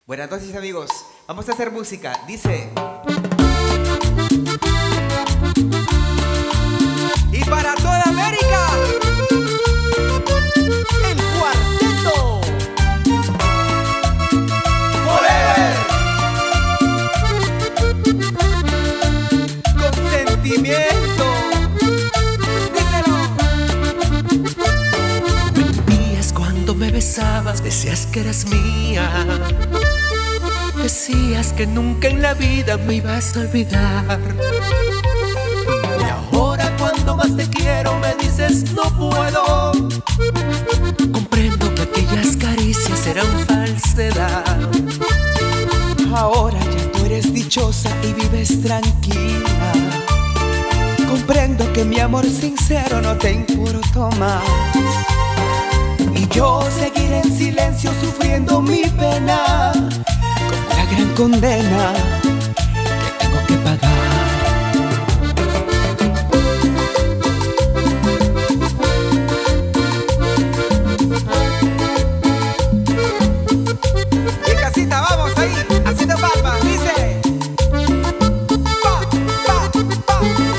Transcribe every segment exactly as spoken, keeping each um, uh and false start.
Buenas noches, amigos. Vamos a hacer música. Dice... Y para toda América, el cuarteto Forever. Con sentimiento. Díselo. Mentías cuando me besabas, decías que eras mía. Decías que nunca en la vida me ibas a olvidar. Y ahora cuando más te quiero me dices no puedo. Comprendo que aquellas caricias eran falsedad. Ahora ya tú eres dichosa y vives tranquila. Comprendo que mi amor sincero no te importó más. Y yo seguiré en silencio sufriendo mi pena, con la gran condena que tengo que pagar. En casita vamos ahí, haciendo palmas, dice. Pa, pa, pa.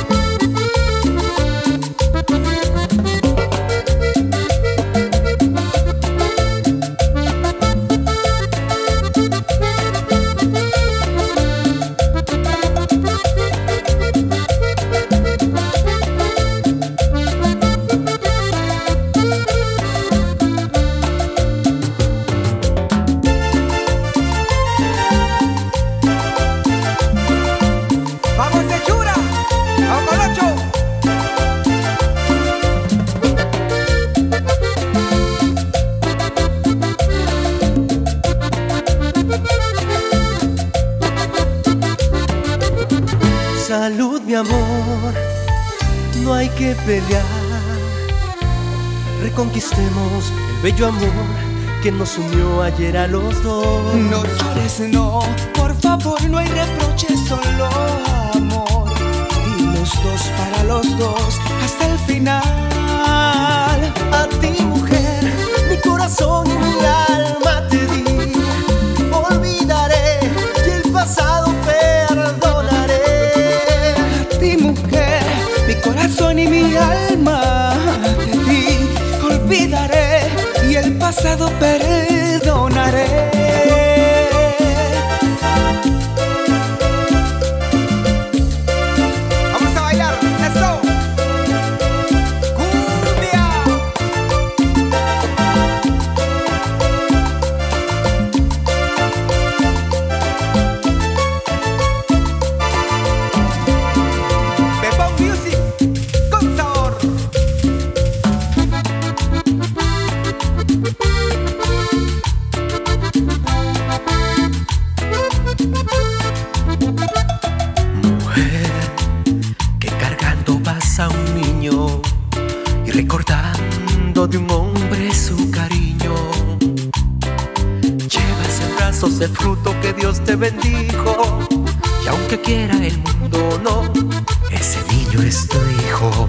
Salud, mi amor, no hay que pelear. Reconquistemos el bello amor que nos unió ayer a los dos. No llores, no, por favor, no hay reproches, solo amor. Y los dos para los dos hasta el final. A ti, mujer, mi corazón y mi alma te di. Olvidaré y el pasado perdonaré. Mi corazón y mi alma te di, olvidaré y el pasado perdonaré. Vamos a bailar, eso. Cumbia. Bebop Music. A un niño y recordando de un hombre su cariño, llevas en brazos el fruto que Dios te bendijo, y aunque quiera el mundo no, ese niño es tu hijo.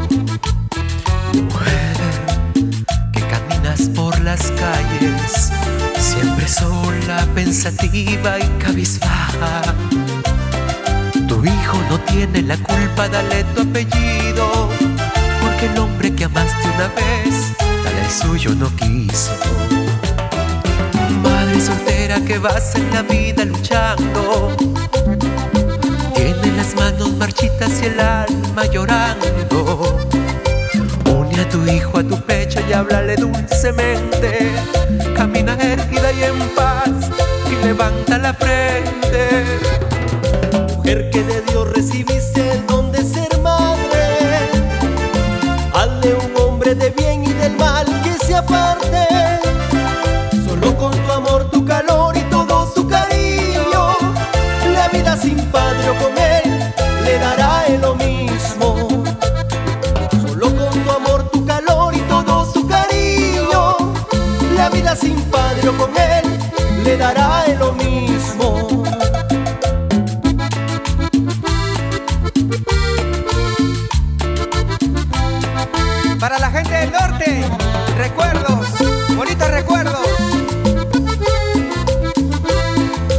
Mujer que caminas por las calles, siempre sola, pensativa y cabizbaja. Tu hijo no tiene la culpa, dale tu apellido, porque el hombre que amaste una vez, dale el suyo no quiso. Madre soltera que vas en la vida luchando, tiene las manos marchitas y el alma llorando. Une a tu hijo a tu pecho y háblale dulcemente. Camina erguida y en paz y levanta la frente. Mujer que de Dios recibiste el don de ser madre, hazle un hombre de bien y del mal que se aparte. Solo con tu amor, tu calor y todo su cariño, la vida sin padre o con él le dará él lo mismo. Solo con tu amor, tu calor y todo su cariño, la vida sin padre o con él le dará él lo mismo. Para la gente del norte, recuerdos, bonitos recuerdos.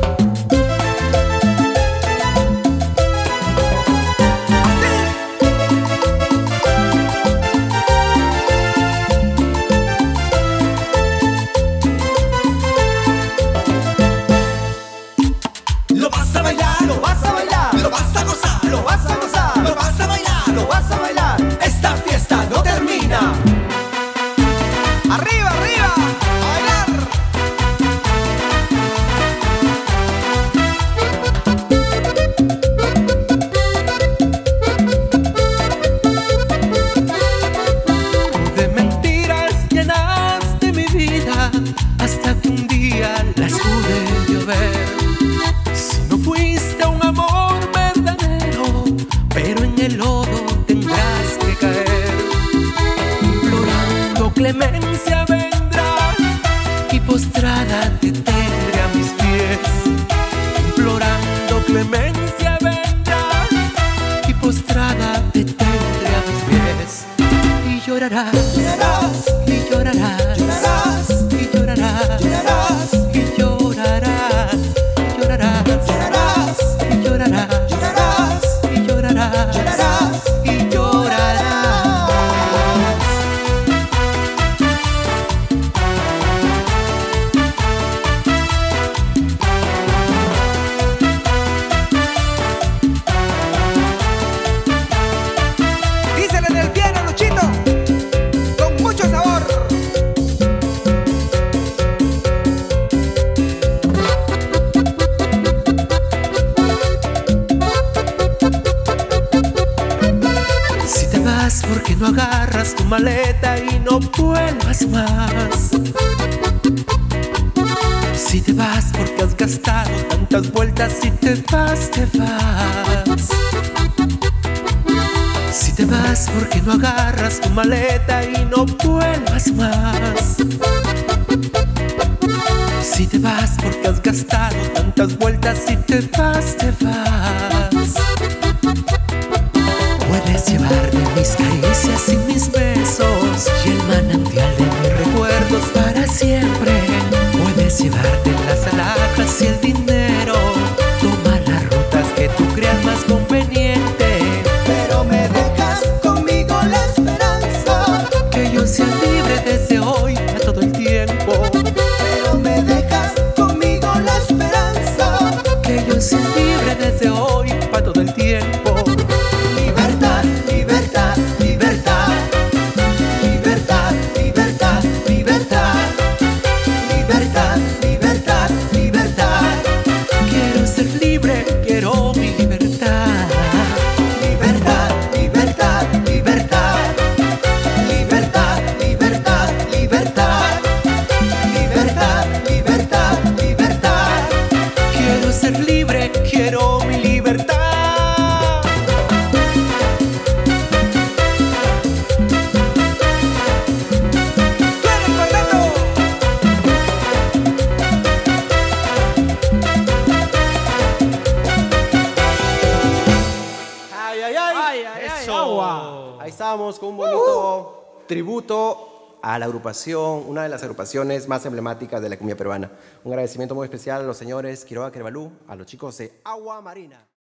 no agarras tu maleta y no vuelvas más? Si te vas porque has gastado tantas vueltas, si te vas, te vas. Si te vas porque no agarras tu maleta y no vuelvas más. Si te vas porque has gastado tantas vueltas, si te vas, te vas. Puedes llevarme mis caricias y mis besos y el manantial de mis recuerdos para siempre. Puedes llevarte las alhajas y el dinero, toma las rutas que tú creas más conveniente. Pero me dejas conmigo la esperanza, que yo sea libre desde hoy a todo el tiempo. pero me dejas conmigo la esperanza, Que yo sea libre desde hoy para todo el tiempo. libertad, libertad, libertad, libertad, libertad, libertad, libertad, libertad, libertad, Quiero ser libre, quiero mi libertad. libertad, libertad, libertad, libertad, libertad, libertad, libertad, libertad, libertad. Quiero ser libre, quiero mi libertad. Ay, ay, ay, Eso. agua. Ahí estamos con un bonito tributo a la agrupación, una de las agrupaciones más emblemáticas de la cumbia peruana. Un agradecimiento muy especial a los señores Quiroga Querbalú, a los chicos de Agua Marina.